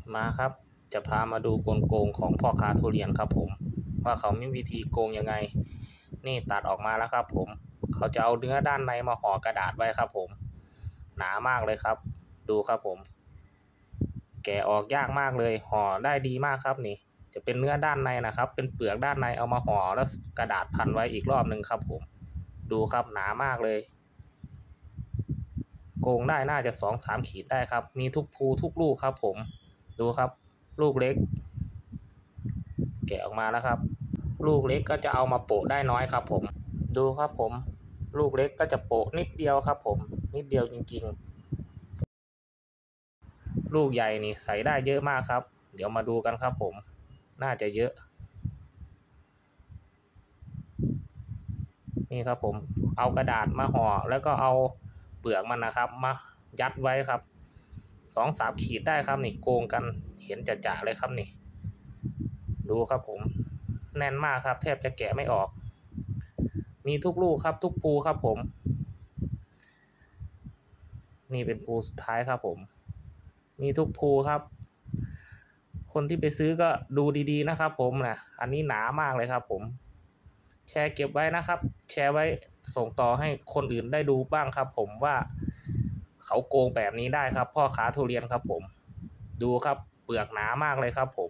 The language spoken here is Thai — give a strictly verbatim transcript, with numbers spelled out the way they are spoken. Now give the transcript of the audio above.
มาครับจะพามาดูกลโกงของพ่อค้าทุเรียนครับผมว่าเขามีวิธีโกงยังไงนี่ตัดออกมาแล้วครับผมเขาจะเอาเนื้อด้านในมาห่อกระดาษไว้ครับผมหนามากเลยครับดูครับผมแกะออกยากมากเลยห่อได้ดีมากครับนี่จะเป็นเนื้อด้านในนะครับเป็นเปลือกด้านในเอามาห่อแล้วกระดาษพันไว้อีกรอบหนึ่งครับผมดูครับหนามากเลยโกงได้น่าจะสองสามขีดได้ครับมีทุกภูทุกลูกครับผมดูครับลูกเล็กแกะออกมาแล้วครับลูกเล็กก็จะเอามาโปะได้น้อยครับผมดูครับผมลูกเล็กก็จะโปะนิดเดียวครับผมนิดเดียวจริงๆลูกใหญ่นี่ใส่ได้เยอะมากครับเดี๋ยวมาดูกันครับผมน่าจะเยอะนี่ครับผมเอากระดาษมาห่อแล้วก็เอาเปลือกมันนะครับมายัดไว้ครับสองสามขีดได้ครับนี่โกงกันเห็นจะๆเลยครับนี่ดูครับผมแน่นมากครับแทบจะแกะไม่ออกมีทุกลูกครับทุกภูครับผมนี่เป็นภูสุดท้ายครับผมมีทุกภูครับคนที่ไปซื้อก็ดูดีๆนะครับผมนะอันนี้หนามากเลยครับผมแชร์เก็บไว้นะครับแชร์ไว้ส่งต่อให้คนอื่นได้ดูบ้างครับผมว่าเขาโกงแบบนี้ได้ครับพ่อค้าทุเรียนครับผมดูครับเปลือกหนามากเลยครับผม